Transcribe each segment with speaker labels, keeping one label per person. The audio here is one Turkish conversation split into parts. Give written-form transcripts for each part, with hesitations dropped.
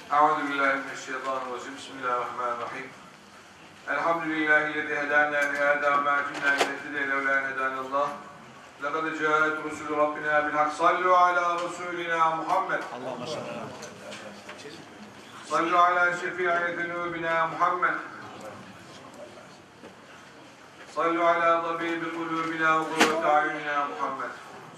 Speaker 1: Euzubillahimineşşeytanirracim. Bismillahirrahmanirrahim. Elhamdülillahillezî hedâna lihâzâ ve mâ kunnâ linehtediye levlâ en hedânallâh. Lekad câet rusulü Rabbina bilhak. Sallu alâ Resulina Muhammed.
Speaker 2: Allahümme salli alâ Muhammed.
Speaker 1: Sallu alâ şefî'i zunûbina Muhammed. Sallu alâ tabîbi kulûbina ve kurrati a'yunina Muhammed.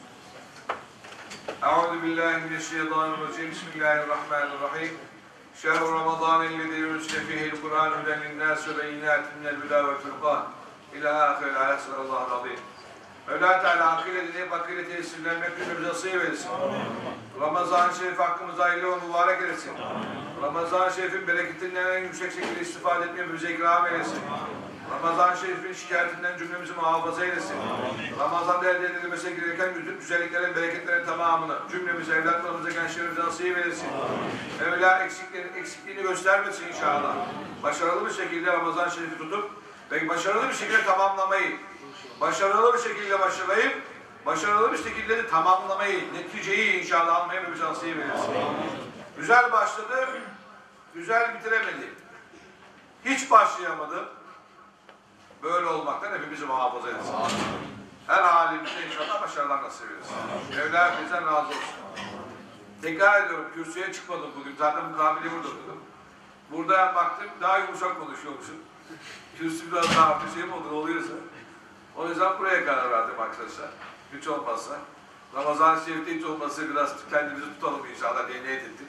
Speaker 1: Euzubillahimineşşeytanirracim. Bismillahirrahmanirrahim. Şehr-i Ramazan'ellezî unzile fîhil Kur'ân huden linnâs ve beyinâtin minel hudâ ve furqân. İlâ âhiril âyat. Sallallahu aleyhi. Mevla Teala hakkıyla dinleyip hakkıyla tesirlenmek günümüze nasip eylesin. Ramazan-ı Şerif hakkımıza hayırlı ve mübarek eylesin. Ramazan-ı Şerif'in bereketinden en yüksek şekilde istifade etmeyi bize ikram eylesin. Ramazan-ı Şerif'in şikayetinden cümlemizi muhafaza eylesin. Ramazan'da elde edilmesi gereken güzelliklerin, bereketlerin tamamını cümlemize, evlatlarımıza, gençlerimize nasip eylesin. Mevla eksikliğini göstermesin inşallah. Başarılı bir şekilde Ramazan-ı Şerif'i tutup ve başarılı bir şekilde tamamlamayı, başarılı bir şekilde başlayıp, başarılı bir şekilde de tamamlamayı, neticeyi inşallah almayı bize nasip eylesin. Güzel başladı, güzel bitiremedi. Hiç başlayamadı. Böyle olmaktan hepimizi muhafaza etsin. Her halimizde inşallah başarılar nasip eylesin. Mevla bizden razı olsun. Tekrar ediyorum, kürsüye çıkmadım bugün. Zaten mukabele burada durdum. Burada baktım, daha yumuşak konuşuyormuşum. Kürsü biraz daha hafif şey mi olur, oluyorsa. O yüzden buraya karar verdim arkadaşlar. Hiç olmazsa. Ramazan-ı Şerif'te hiç olmazsa biraz kendimizi tutalım inşallah diye niyet ettik.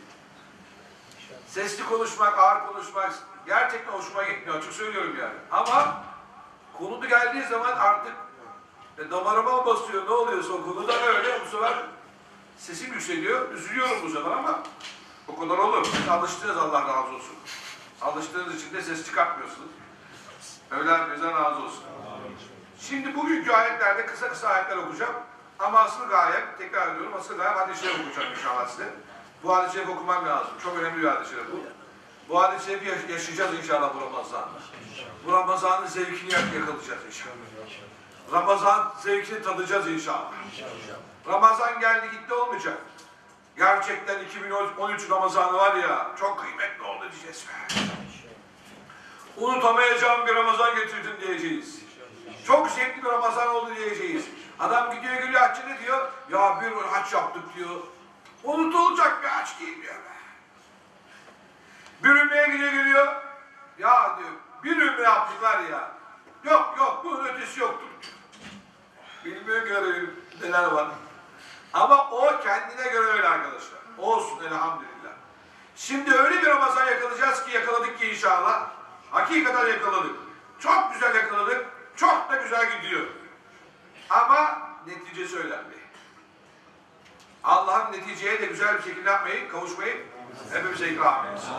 Speaker 1: Sesli konuşmak, ağır konuşmak gerçekten hoşuma gitmiyor. Açık söylüyorum yani. Ama konu geldiği zaman artık damarıma basıyor. Ne oluyorsa o konuda öyle. Bu sefer sesim yükseliyor. Üzülüyorum bu sefer ama o kadar olur. Siz alıştınız, Allah razı olsun. Alıştığınız için de ses çıkartmıyorsunuz. Mevla bizden razı olsun. Şimdi bugünkü ayetlerde kısa kısa ayetler okuyacağım. Ama asıl gayem, tekrar ediyorum, asıl gayem hadis-i şerif okuyacağım inşallah size. Bu hadis-i şerif okumam lazım. Çok önemli bir hadis-i şerif bu. Bu hadis-i şerifi yaşayacağız inşallah bu Ramazan'da. Bu Ramazan'ın zevkini yakalayacağız inşallah. Ramazan zevkini tadacağız inşallah. Ramazan geldi gitti olmayacak. Gerçekten 2013 Ramazan'ı var ya, çok kıymetli oldu diyeceğiz be. Unutamayacağım bir Ramazan getirdim diyeceğiz. Çok zevkli bir Ramazan oldu diyeceğiz. Adam gidiyor geliyor haccını diyor. Ya bir hac yaptık diyor. Unutulacak bir hac değil diyor be. Bir ümreye gidiyor geliyor. Ya diyor bir ümre yaptılar ya. Yok bunun ötesi yoktur diyor. Bilmiyor göre neler var. Ama o kendine göre öyle arkadaşlar. Olsun elhamdülillah. Şimdi öyle bir Ramazan yakalayacağız ki yakaladık ki inşallah. Hakikaten yakaladık. Çok güzel yakaladık. Çok da güzel gidiyor. Ama neticesi önemli. Allah'ın neticeye de güzel bir şekilde yapmayı, kavuşmayı hepimize ikram etsin.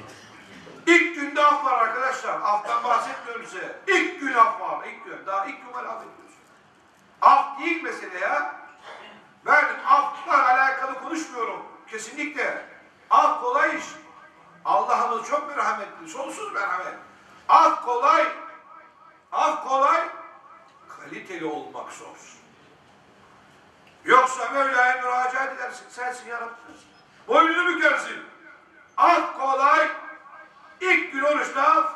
Speaker 1: İlk günde af var arkadaşlar. Aftan bahsetmiyorum size. İlk gün af var. İlk gün. Daha ilk gün var af ediyoruz. Af değil mesele ya. Ben afla alakalı konuşmuyorum. Kesinlikle. Af kolay iş. Allah'ımız çok merhametli. Sonsuz merhamet. Af kolay. Af kolay. Kaliteli olmak zor. Yoksa Mevla'ya müracaat edersin. Sensin yarattın. Boynunu bükersin. Af kolay. İlk gün oruçta af.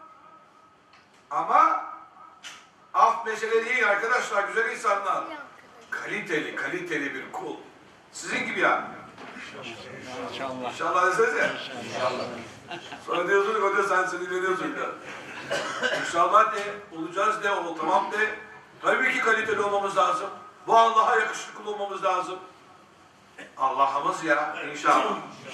Speaker 1: Ama af mesele değil arkadaşlar, güzel insanlar. Kaliteli bir kul. Sizin gibi yani.
Speaker 2: İnşallah.
Speaker 1: İnşallah desene. İnşallah. Sonra diyorsun hoca sen sinirleniyorsun da. İnşallah de, olacağız de, o tamam de. Tabii ki kaliteli olmamız lazım. Bu Allah'a yakışıklı kul olmamız lazım. Allah'ımız ya inşallah.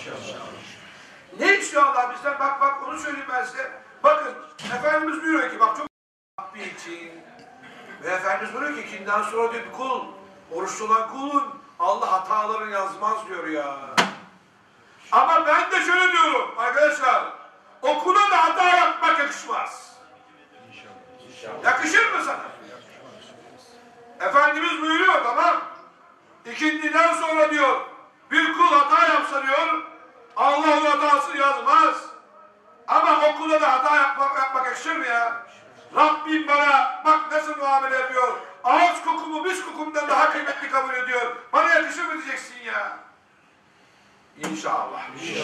Speaker 1: Ne istiyor Allah bizden? Bak onu söyleyeyim ben size. Bakın Efendimiz buyuruyor ki bak çok bir için ve Efendimiz buyuruyor ki ikinden sonra diyor bir kul, oruçlu olan kulun Allah hatalarını yazmaz diyor ya. Ama ben de şöyle diyorum arkadaşlar, o kula da hata yapmak yakışmaz. Yakışır mı sana? Efendimiz buyuruyor tamam. İkindiden sonra diyor bir kul hata yapsa diyor Allah o hatasını yazmaz. Ama o kula da hata yapmak yakışır mı ya? Rabbim bana bak nasıl muamele yapıyor. Ağız kokumu mis kokumdan daha kıymetli kabul ediyor. Bana yakışır mı diyeceksin ya? İnşallah. İnşallah.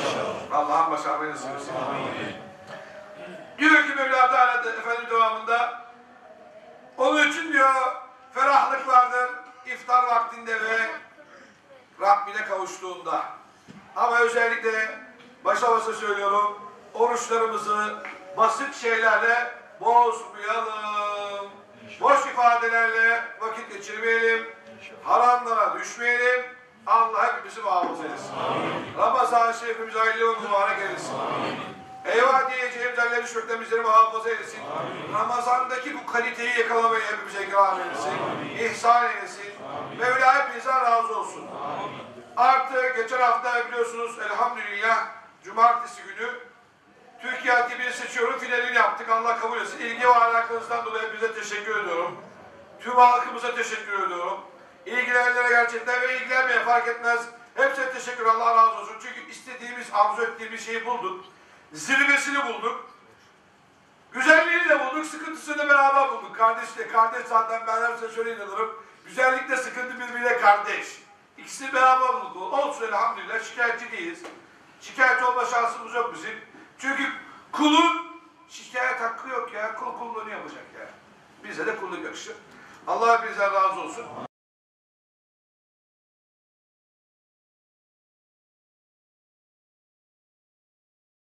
Speaker 1: Allah'ın başarmayı nasip etsin. Diyor ki Mevla Teala efendim devamında, onun için diyor ferahlık vardır iftar vaktinde ve Rabbine kavuştuğunda. Ama özellikle başa basa söylüyorum, oruçlarımızı basit şeylerle bozmayalım. Boş ifadelerle vakit geçirmeyelim. Haramlara düşmeyelim. Allah hepimizi muhafaza etsin. Ramazan-ı Şerifimizi hayırlı ve mübarek eylesin. Eyvah diyeceğimiz halleri düşmekten bizleri muhafaza eylesin. Ramazan'daki bu kaliteyi yakalamayı hepimize ikram eylesin. İhsan eylesin. Mevla hepinizden razı olsun. Artı geçen hafta biliyorsunuz elhamdülillah cumartesi günü Türkiye Hatip'ini seçiyorum. Finalini yaptık. Allah kabul etsin. İlgi ve alakanızdan dolayı hepinize teşekkür ediyorum. Tüm halkımıza teşekkür ediyorum. İlgilenenlere gerçekten ve ilgilenmeye fark etmez. Hepsine teşekkür, Allah razı olsun. Çünkü istediğimiz, arzu ettiğimiz şeyi bulduk. Zirvesini bulduk. Güzelliğini de bulduk, sıkıntısını da beraber bulduk. Kardeş zaten ben her size şöyle inanırım. Güzellikle sıkıntı birbiriyle kardeş. İkisini beraber bulduk. Olsun elhamdülillah, şikayetçi değiliz. Şikayetçi olma şansımız yok bizim. Çünkü kulun şikayet hakkı yok ya. Kul kulluğunu yapacak ya. Bize de kulluk yakışır. Allah bizden razı olsun.